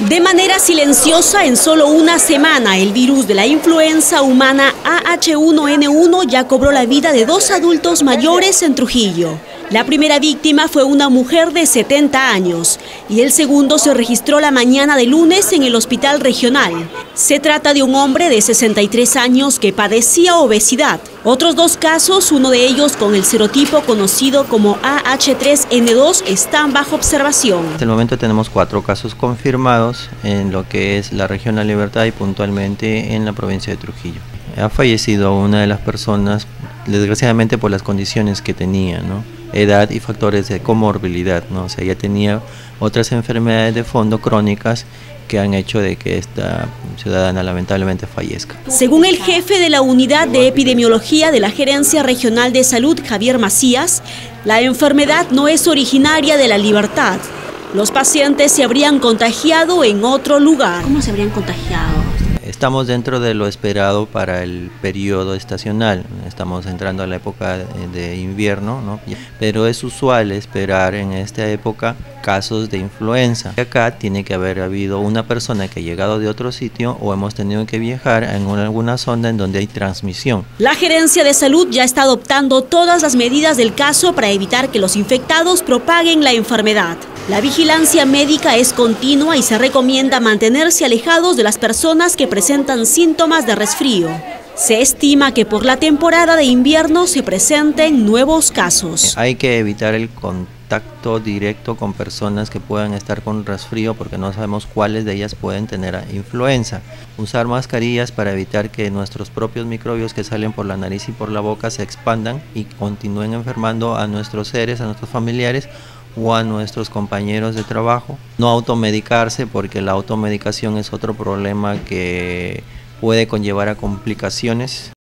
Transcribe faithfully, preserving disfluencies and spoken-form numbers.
De manera silenciosa, en solo una semana, el virus de la influenza humana A H uno N uno ya cobró la vida de dos adultos mayores en Trujillo. La primera víctima fue una mujer de setenta años y el segundo se registró la mañana de lunes en el hospital regional. Se trata de un hombre de sesenta y tres años que padecía obesidad. Otros dos casos, uno de ellos con el serotipo conocido como A H tres N dos, están bajo observación. Hasta el momento tenemos cuatro casos confirmados en lo que es la región La Libertad y puntualmente en la provincia de Trujillo. Ha fallecido una de las personas, desgraciadamente por las condiciones que tenía, ¿no? Edad y factores de comorbilidad, ¿no? O sea, ella tenía otras enfermedades de fondo crónicas que han hecho de que esta ciudadana lamentablemente fallezca. Según el jefe de la Unidad de Epidemiología de la Gerencia Regional de Salud, Javier Macías, la enfermedad no es originaria de La Libertad. Los pacientes se habrían contagiado en otro lugar. ¿Cómo se habrían contagiado? Estamos dentro de lo esperado para el periodo estacional, estamos entrando a la época de invierno, ¿no? Pero es usual esperar en esta época casos de influenza. Acá tiene que haber habido una persona que ha llegado de otro sitio o hemos tenido que viajar en alguna zona en donde hay transmisión. La Gerencia de Salud ya está adoptando todas las medidas del caso para evitar que los infectados propaguen la enfermedad. La vigilancia médica es continua y se recomienda mantenerse alejados de las personas que presentan síntomas de resfrío. Se estima que por la temporada de invierno se presenten nuevos casos. Hay que evitar el contacto directo con personas que puedan estar con resfrío porque no sabemos cuáles de ellas pueden tener influenza. Usar mascarillas para evitar que nuestros propios microbios que salen por la nariz y por la boca se expandan y continúen enfermando a nuestros seres, a nuestros familiares o a nuestros compañeros de trabajo. No automedicarse porque la automedicación es otro problema que puede conllevar a complicaciones.